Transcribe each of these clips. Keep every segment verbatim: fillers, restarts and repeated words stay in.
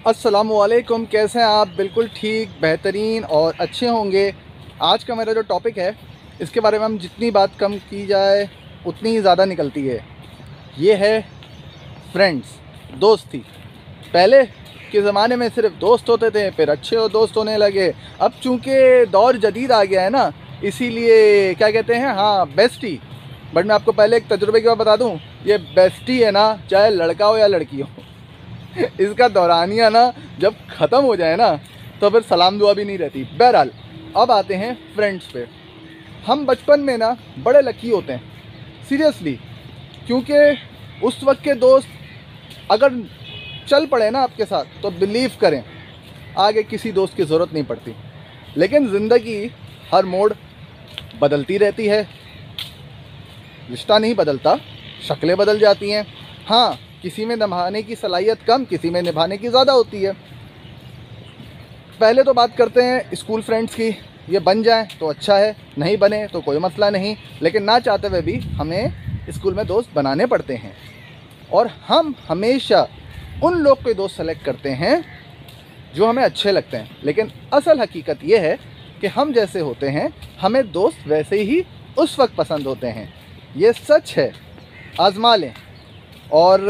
अस्सलामुअलैकुम, कैसे हैं आप? बिल्कुल ठीक, बेहतरीन और अच्छे होंगे। आज का मेरा जो टॉपिक है, इसके बारे में हम जितनी बात कम की जाए उतनी ही ज़्यादा निकलती है। ये है फ्रेंड्स, दोस्ती। पहले के ज़माने में सिर्फ दोस्त होते थे, फिर अच्छे दोस्त होने लगे। अब चूँकि दौर जदीद आ गया है ना, इसीलिए क्या कहते हैं, हाँ, बेस्टी। बट मैं आपको पहले एक तजुर्बे की बात बता दूँ, ये बेस्टी है ना, चाहे लड़का हो या लड़की हो, इसका दौरानिया ना जब ख़त्म हो जाए ना, तो फिर सलाम दुआ भी नहीं रहती। बहरहाल, अब आते हैं फ्रेंड्स पे। हम बचपन में ना बड़े लकी होते हैं, सीरियसली, क्योंकि उस वक्त के दोस्त अगर चल पड़े ना आपके साथ, तो बिलीव करें आगे किसी दोस्त की ज़रूरत नहीं पड़ती। लेकिन ज़िंदगी हर मोड़ बदलती रहती है, रिश्ता नहीं बदलता, शक्लें बदल जाती हैं। हाँ, किसी में निभाने की सलाहियत कम, किसी में निभाने की ज़्यादा होती है। पहले तो बात करते हैं स्कूल फ्रेंड्स की। ये बन जाएं तो अच्छा है, नहीं बने तो कोई मसला नहीं, लेकिन ना चाहते हुए भी हमें स्कूल में दोस्त बनाने पड़ते हैं। और हम हमेशा उन लोग के दोस्त सेलेक्ट करते हैं जो हमें अच्छे लगते हैं। लेकिन असल हकीकत ये है कि हम जैसे होते हैं, हमें दोस्त वैसे ही उस वक्त पसंद होते हैं। ये सच है, आजमा लें। और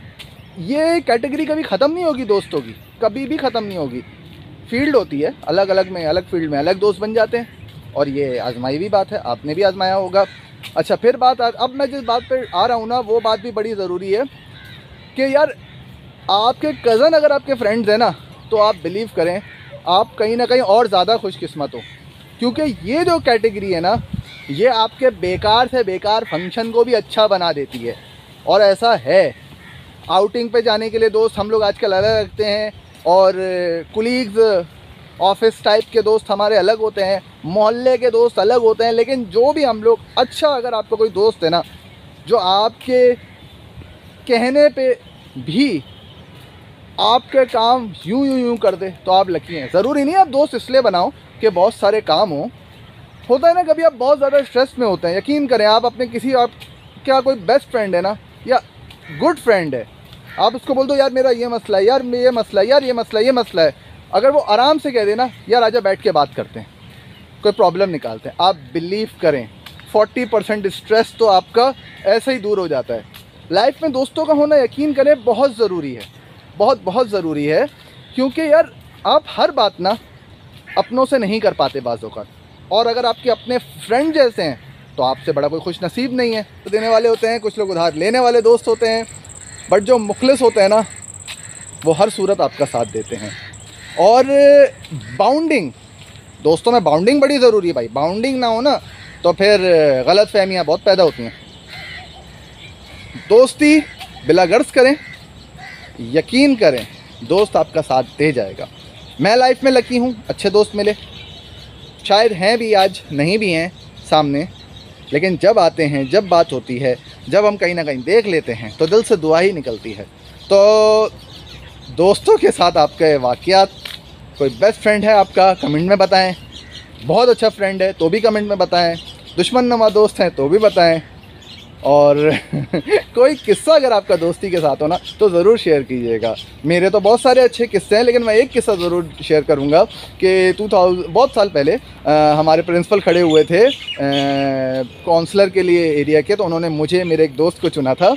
ये कैटेगरी कभी ख़त्म नहीं होगी, दोस्तों की कभी भी ख़त्म नहीं होगी। फील्ड होती है, अलग अलग में, अलग फील्ड में अलग दोस्त बन जाते हैं। और ये आजमाई हुई बात है, आपने भी आजमाया होगा। अच्छा, फिर बात, अब मैं जिस बात पर आ रहा हूँ ना, वो बात भी बड़ी ज़रूरी है कि यार, आपके कज़न अगर आपके फ्रेंड्स हैं ना, तो आप बिलीव करें, आप कहीं ना कहीं और ज़्यादा खुशकिस्मत हो। क्योंकि ये जो कैटेगरी है ना, ये आपके बेकार से बेकार फंक्शन को भी अच्छा बना देती है। और ऐसा है, आउटिंग पे जाने के लिए दोस्त हम लोग आजकल अलग रखते हैं, और कुलीग्स, ऑफिस टाइप के दोस्त हमारे अलग होते हैं, मोहल्ले के दोस्त अलग होते हैं। लेकिन जो भी हम लोग, अच्छा, अगर आपका कोई दोस्त है ना जो आपके कहने पे भी आपके काम यूं यूं यूं कर दे, तो आप लकी हैं। ज़रूरी नहीं आप दोस्त इसलिए बनाओ कि बहुत सारे काम हो। होता है ना, कभी आप बहुत ज़्यादा स्ट्रेस में होते हैं, यकीन करें, आप अपने किसी, आप क्या कोई बेस्ट फ्रेंड है ना, या गुड फ्रेंड है, आप उसको बोल दो, यार मेरा ये मसला है, यार ये मसला है, यार ये मसला ये मसला है। अगर वो आराम से कह देना, यार आजा बैठ के बात करते हैं, कोई प्रॉब्लम निकालते हैं, आप बिलीव करें चालीस परसेंट स्ट्रेस तो आपका ऐसे ही दूर हो जाता है। लाइफ में दोस्तों का होना, यकीन करें, बहुत ज़रूरी है, बहुत बहुत ज़रूरी है। क्योंकि यार, आप हर बात ना अपनों से नहीं कर पाते बाज़ों का। और अगर आपके अपने फ्रेंड जैसे हैं, तो आपसे बड़ा कोई खुश नसीब नहीं है। तो देने वाले होते हैं, कुछ लोग उधार लेने वाले दोस्त होते हैं, बट जो मुखलिस होते हैं ना, वो हर सूरत आपका साथ देते हैं। और बाउंडिंग, दोस्तों में बाउंडिंग बड़ी ज़रूरी है भाई। बाउंडिंग ना हो ना, तो फिर गलत फहमियाँ बहुत पैदा होती हैं। दोस्ती बिला गर्ज करें, यकीन करें, दोस्त आपका साथ दे जाएगा। मैं लाइफ में लकी हूँ, अच्छे दोस्त मिले, शायद हैं भी, आज नहीं भी हैं सामने, लेकिन जब आते हैं, जब बात होती है, जब हम कहीं ना कहीं देख लेते हैं, तो दिल से दुआ ही निकलती है। तो दोस्तों के साथ आपके वाक़यात, कोई बेस्ट फ्रेंड है आपका, कमेंट में बताएं। बहुत अच्छा फ्रेंड है तो भी कमेंट में बताएं। दुश्मन नुमा दोस्त हैं तो भी बताएं। और कोई किस्सा अगर आपका दोस्ती के साथ हो ना, तो ज़रूर शेयर कीजिएगा। मेरे तो बहुत सारे अच्छे किस्से हैं, लेकिन मैं एक किस्सा ज़रूर शेयर करूँगा कि टू थाउजेंड बहुत साल पहले आ, हमारे प्रिंसिपल खड़े हुए थे काउंसलर के लिए एरिया के, तो उन्होंने मुझे, मेरे एक दोस्त को चुना था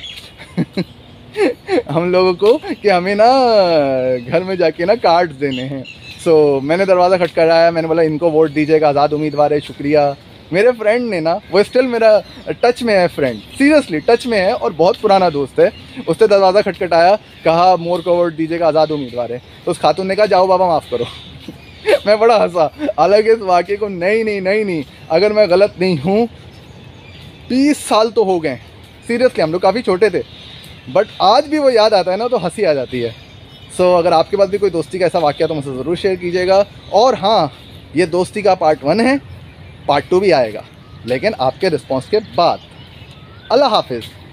हम लोगों को, कि हमें ना घर में जाके ना कार्ड्स देने हैं। सो मैंने दरवाज़ा खटखटाया, मैंने बोला इनको वोट दीजिएगा, आज़ाद उम्मीदवार है, शुक्रिया। मेरे फ्रेंड ने ना, वो स्टिल मेरा टच में है फ्रेंड, सीरियसली टच में है, और बहुत पुराना दोस्त है। उसने दरवाज़ा खटखटाया, कहा मोर को वोट दीजिएगा, आज़ाद उम्मीदवार है। तो उस खातून ने कहा, जाओ बाबा माफ़ करो। मैं बड़ा हंसा। हालांकि इस वाक़े को, नहीं नहीं नहीं नहीं अगर मैं गलत नहीं हूँ, बीस साल तो हो गए, सीरियसली, हम लोग काफ़ी छोटे थे, बट आज भी वो याद आता है ना, तो हंसी आ जाती है। सो so, अगर आपके पास भी कोई दोस्ती का ऐसा वाक़या, तो मुझसे ज़रूर शेयर कीजिएगा। और हाँ, ये दोस्ती का पार्ट वन है, पार्ट टू भी आएगा, लेकिन आपके रिस्पॉन्स के बाद। अल्लाह हाफिज़।